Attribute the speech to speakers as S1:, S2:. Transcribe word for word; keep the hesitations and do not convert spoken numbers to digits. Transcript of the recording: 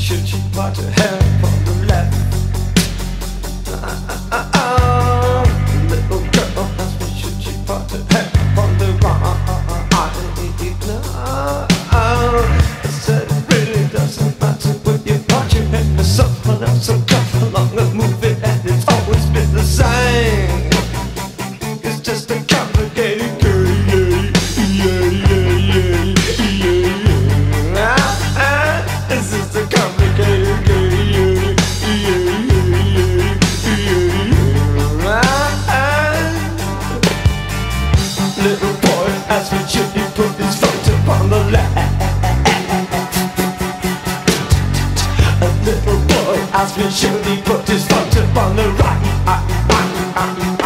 S1: should she put her hair on the left? Uh, uh, uh, little girl asked me, should she put her hair on the right? I said it really doesn't matter when you put your hair to someone else. So come along and move it, and it's always been the same. It's just a complicated girl, yeah, yeah, yeah, yeah, yeah, yeah. Ah, ah, this is a complicated girl, yeah, yeah, yeah, yeah, yeah, yeah. Ah, ah. Little boy asked me, should he put his foot up on the left? A little boy asked me, should he put his foot up on the right? Ah, ah, ah.